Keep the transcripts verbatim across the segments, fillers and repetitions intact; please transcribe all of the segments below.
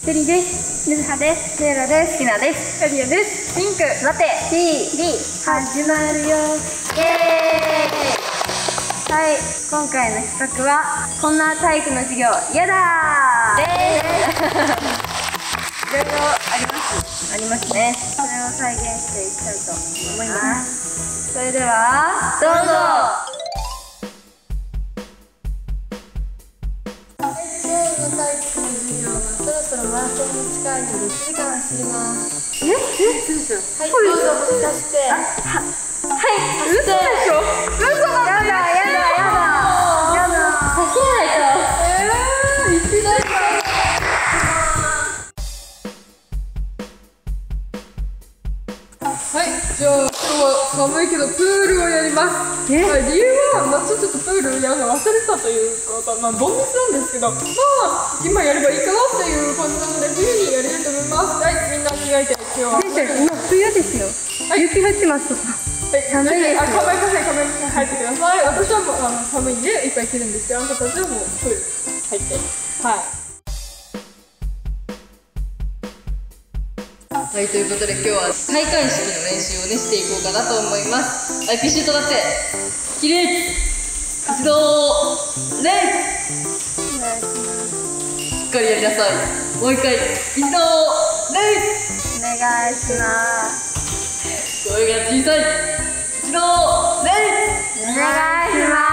テリです。ゆずはです。セイラです。ひなです。カリアです。ピンク、ラテ、T、リ、始まるよ。イエーイ。はい、今回の企画はこんな体育の授業やだーです。いろいろあります。ありますね。それを再現していきたいと思います。それではどうぞ。 今日の体育の授業はそろそろマラソンに近いのでいちじかん走ります。 え、え、そうですよ。 はい、どうぞ僕出して。 はい、嘘でしょ。嘘だ。やだやだやだやだ。走らないと。ええ、一台か。 はい、じゃあ今日は寒いけどプールをやります。 え、 はい、理由は夏ちょっとプールやるの忘れたというか、まあ盆水なんですけど、まあ今やればいいかなっていう感じなので冬にやりたいと思います。はい、みんな着替えて今日は。 先生、今冬ですよ。はい、雪降ってますとか。 はい、 寒いですよ。 あ、構いません、構いません、入ってください。私はもうあの寒いんでいっぱい着るんですけど、あなたたちはもうプール入って、はい。はい、ということで今日は開会式の練習をねしていこうかなと思います。はい、ピシッと立って起立活動礼。 お願いします。 しっかりやりなさい。もう一回一度礼。 お願いします。 声が小さい。一度礼。 お願いします。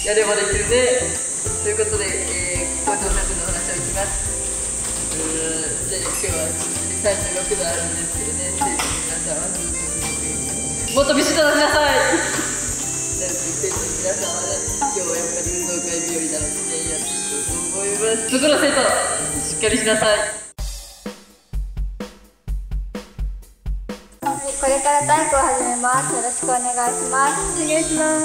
やればできるね。ということで、えー、校長先生の話をいきます。うーん、じゃあ今日はさんじゅうろくどあるんですけどね、生徒の皆さんはもっとビシッと出しなさい。生徒の皆さんはね、今日はやっぱり運動会日和なのでね、やっていこうと思います。そこの生徒、しっかりしなさい。 はい、これから体育を始めます。よろしくお願いします。お願いします。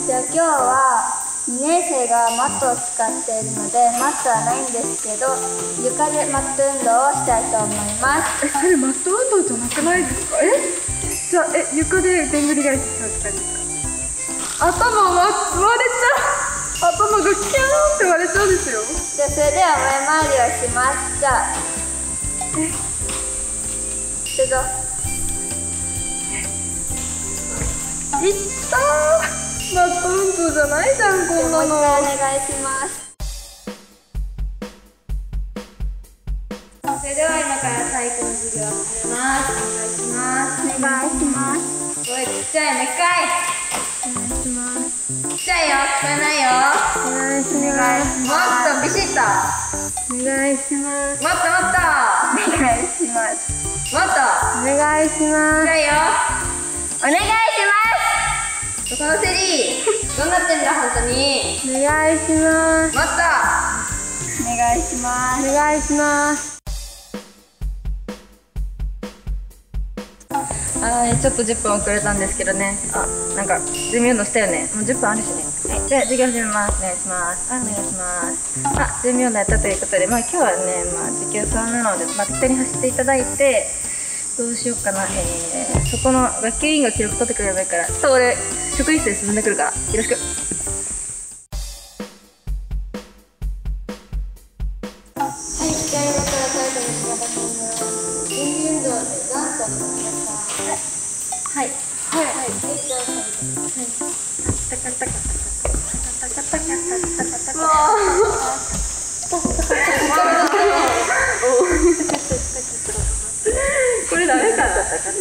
じゃあ今日はにねん生がマットを使っているので、マットはないんですけど、床でマット運動をしたいと思います。え、それマット運動じゃなくないですか？え、じゃあ、え、床ででんぐり返しするって感じですか？頭割れちゃう。頭がキャーンって割れちゃうんですよ。じゃあそれでは前回りをします。じゃあ、え、どうぞ。いったー。マット運動じゃないじゃん、こんなの。もう一回お願いします。それでは今から体育の授業を始めます。お願いします。お願いします。すごいちっちゃい、もう一回。お願いします。ちっちゃいよ、聞こえないよ。お願いします。もっとビシッと。お願いします。もっともっと。お願いします。もっと。お願いします。ちっちゃいよ。お願いします。そこのセリー、どうなってんだ本当に。お願いします。もっと。お願いします。お願いします。 はい、ちょっとじゅっぷん遅れたんですけどね。あ、なんか準備運動したよね。もうじゅっぷんあるしね。はい、じゃあ授業始めます。お願いします。あ、お願いします。あ、準備運動やったということで、まあ今日はね、まあ時給さんなので、まあ適当に走っていただいて、どうしようかな。えー、そこの学級委員が記録取ってくれればいいから、ちょっと俺職員室に進んでくるから、よろしく。 はい、じゃあ今から体育の授業を始めます。準備運動で何個の皆さん。はい。はい。はい。はい。じゃあ、はい。タカタカタカタカタカタカタカタカタカ。わこれダメかな。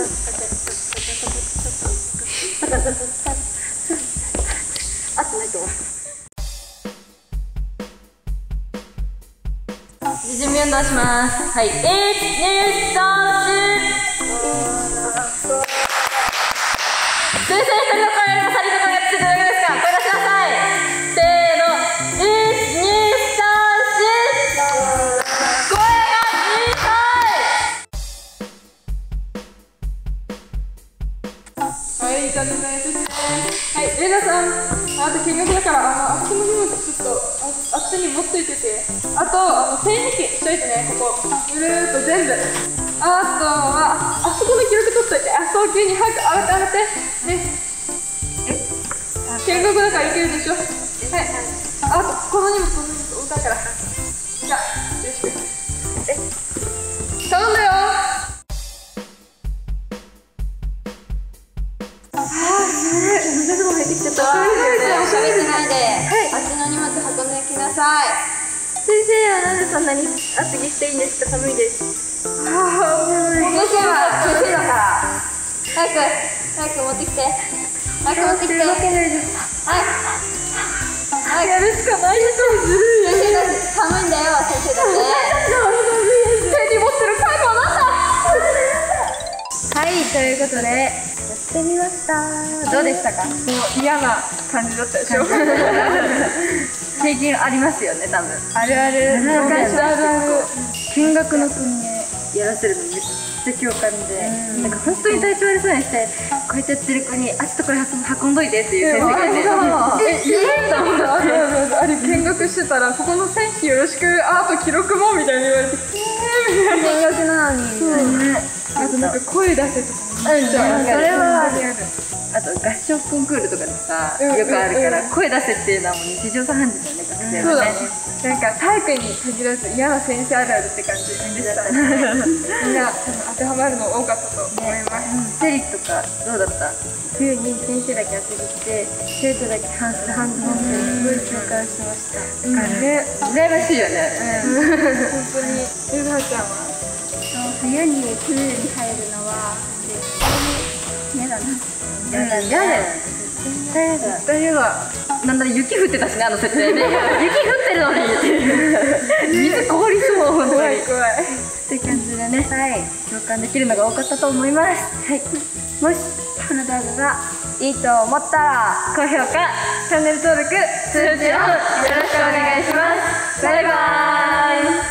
あとないと思う。 準備運動します。はい、いち、に、さん、よん。先生一人の声よりもさんにんの声がついてるだけですか？声出しなさい。せーの、いち、に、さん、よん。声が小さい。はい、残念なやつですね。はい、レイナさん、あと見学だから、あの、あっちの荷物ちょっとあ、あっちに持っといてて、あと、あの、栓抜きしといてね、ここ。ぐるーっと全部。あとは、あそこの記録取っといて、あ、早急に早く上がって上がって。ね。え見学だからいけるでしょ。はい。あと、この荷物、この荷物、だから。じゃあ、 頼んだよ。ちょっと喋ってないで、あっちの荷物運んできなさい。 先生はなんでそんなに厚着していいんですか？寒いです。 先生は先生だから。早く早く持ってきて。早く持ってきて。はい。 やるしかないです。ずるい。 先生だって寒いんだよ。先生だって。 手に持ってるカイロはなんだ。 はい、ということでやってみました。どうでしたか？ もう嫌な感じだったでしょ。 経験ありますよね、多分。 あるある。 昔あるある。 見学の子にね、やらせるのめっちゃ共感で、なんか本当に体調悪そうにして、こうやってやってる子に、あ、ちょっとこれ運んどいてっていう先生がいて、え、いいと思って。 あれ見学してたら、ここの線費よろしく、あと記録もみたいに言われて、えーみたいな。 見学なのに。 そうね。 あとなんか声出せとかも。 うん、それはある。 あと合唱コンクールとかでさ、 うんよくあるからうんうん声出せっていうのはもう日常茶飯事だね、学生はね。 そうだね。なんか体育に限らず嫌な先生あるあるって感じでしたね。みんな多分当てはまるの多かったと思います。 セリとかどうだった？ 冬に先生だけ当てに来て、生徒だけ半袖半ズボンですごい共感しました。ね、 羨ましいよね。 本当に。ゆずはちゃんは？ 冬にプールに入るのは絶対に嫌だな。 嫌だね。絶対嫌だ。 絶対嫌だ。 なんだろ、雪降ってたしね、あの設定で。雪降ってるのに水凍りそう、本当に。 怖い怖い。 って感じでね、はい、共感できるのが多かったと思います。はい。 もしこの動画がいいと思ったら高評価、チャンネル登録、通知をよろしくお願いします。バイバーイ。